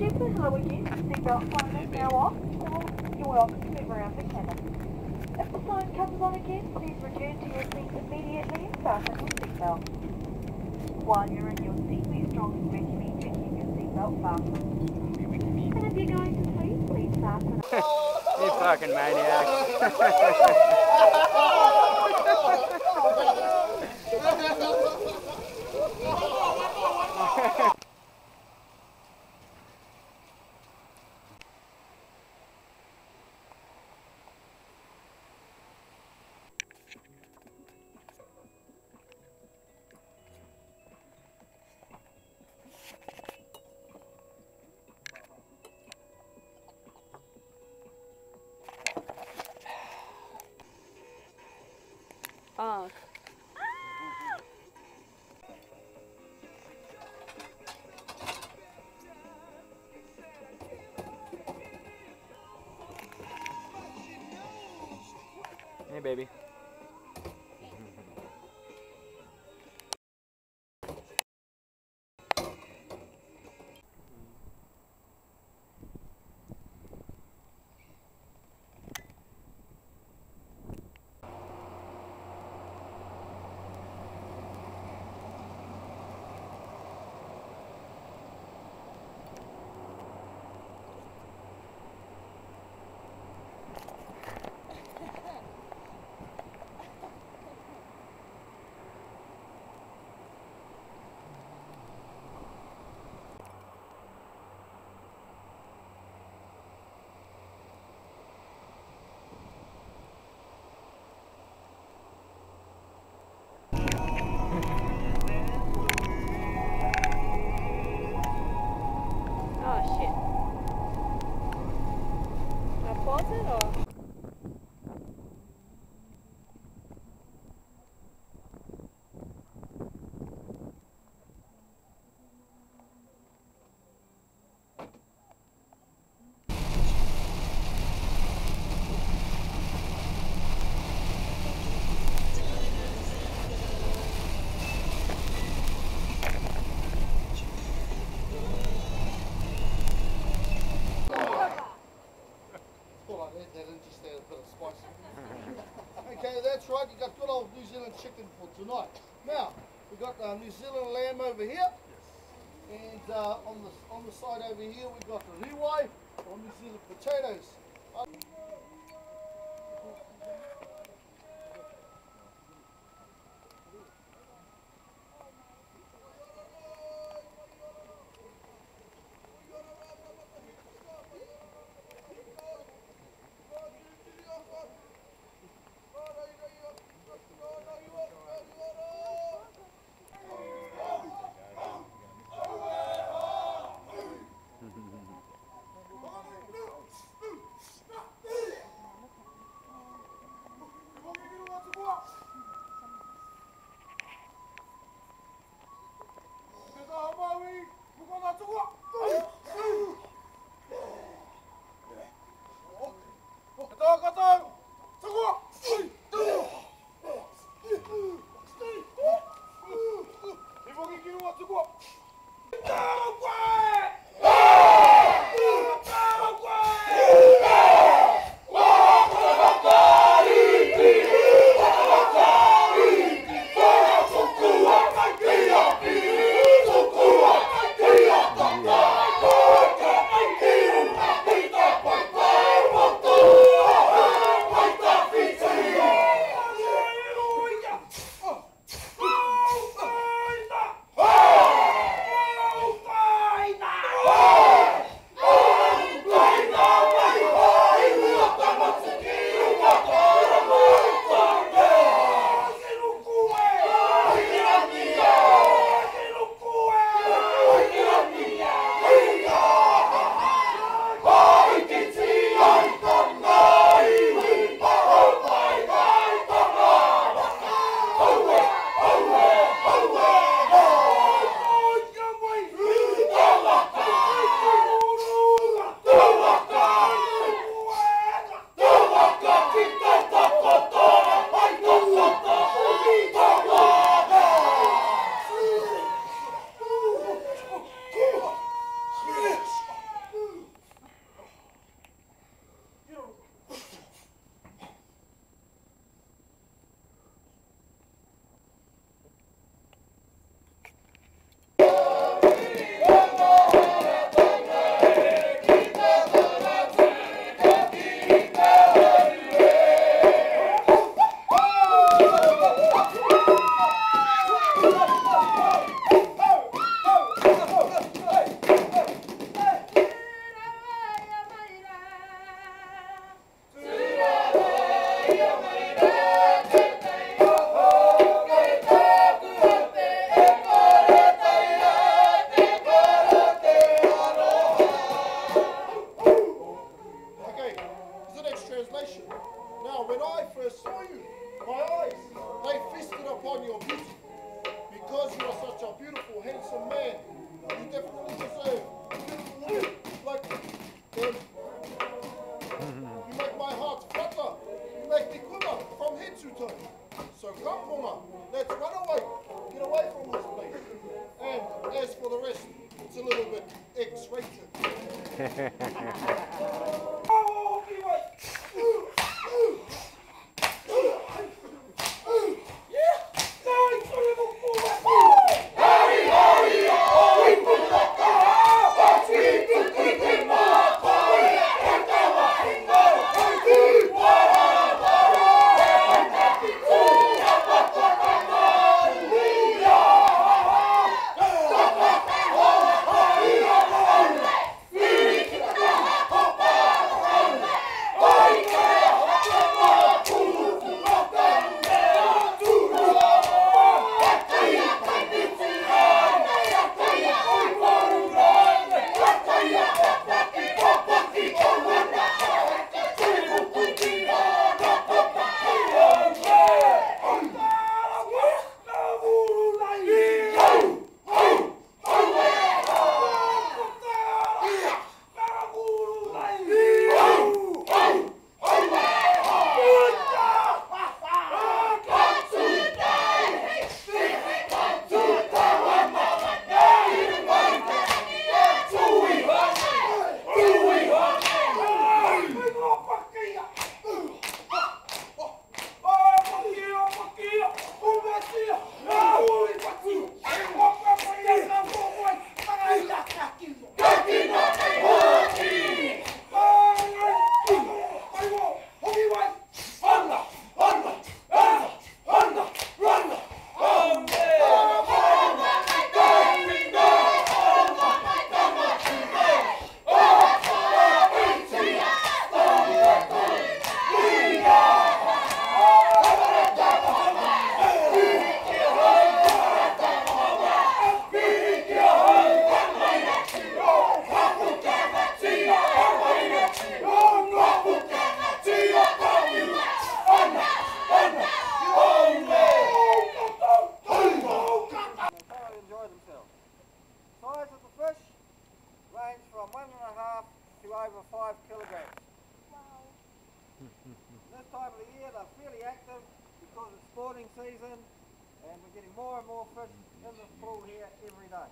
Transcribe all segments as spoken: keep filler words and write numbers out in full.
Please say hello again. Seatbelt sign is now off, or you're welcome to move around the cabin. If the sign comes on again, please return to your seat immediately and fasten your seatbelt. While you're in your seat, we strongly recommend you keep your seatbelt fastened. And if you're going to sleep, please fasten it. You fucking maniac. Oh. Hey, baby. Okay, that's right, you got good old New Zealand chicken for tonight. Now, we've got uh, New Zealand lamb over here, and uh, on the on the side over here we've got the riwai, or New Zealand potatoes. Uh, as for the rest, it's a little bit X-rated. Size of the fish range from one and a half to over five kilograms. Wow. This time of the year they're fairly active because it's spawning season and we're getting more and more fish in this pool here every day.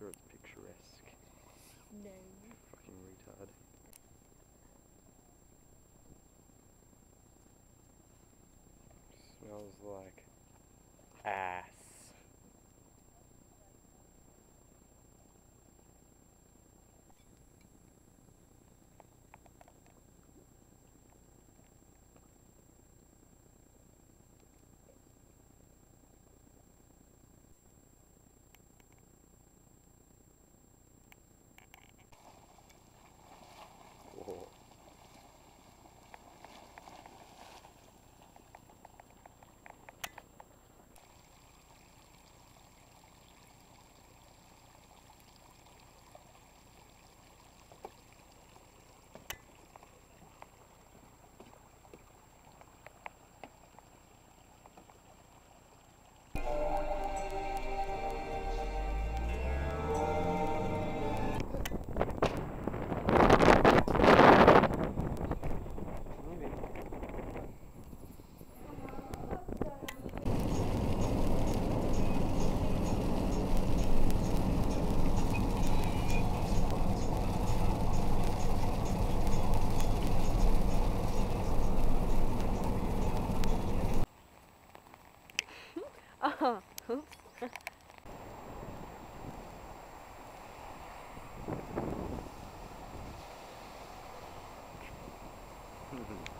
sure it's picturesque. No. Fucking retard. Smells like ass. Whoa. Oh, oops. Mhm.